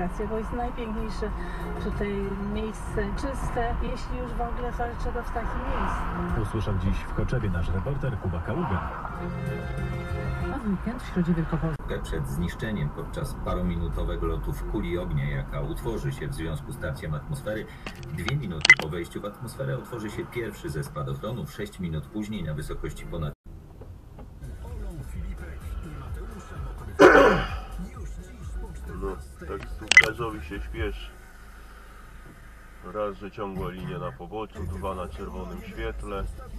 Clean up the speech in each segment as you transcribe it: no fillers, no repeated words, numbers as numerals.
wakacje, bo jest najpiękniejsze tutaj miejsce, czyste, jeśli już w ogóle dlaczego w takim miejscu. Usłyszał dziś w Choczewie nasz reporter Kuba Kaługa. A w weekend w Środzie Wielkopolskiej. Przed zniszczeniem podczas parominutowego lotu w kuli ognia, jaka utworzy się w związku z tarciem atmosfery, 2 minuty po wejściu w atmosferę otworzy się pierwszy ze spadochronów, 6 minut później na wysokości ponad... No, taksówkarzowi się śpieszy. Raz, że ciągła linia na poboczu, 2 na czerwonym świetle.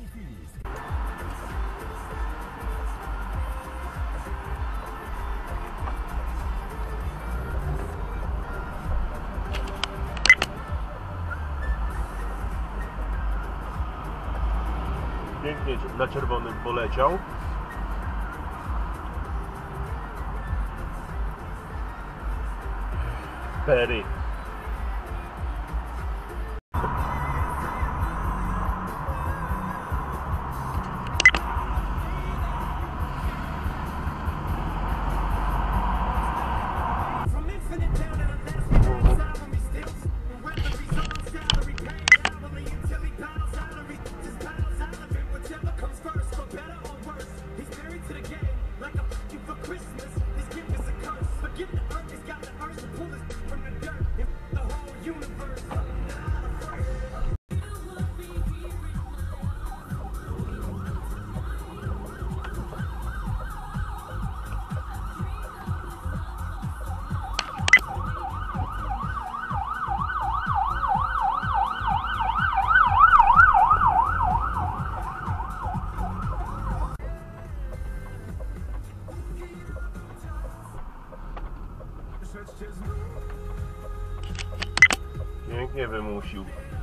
Pięknie na czerwonym poleciał. Perry. Pięknie wymusił.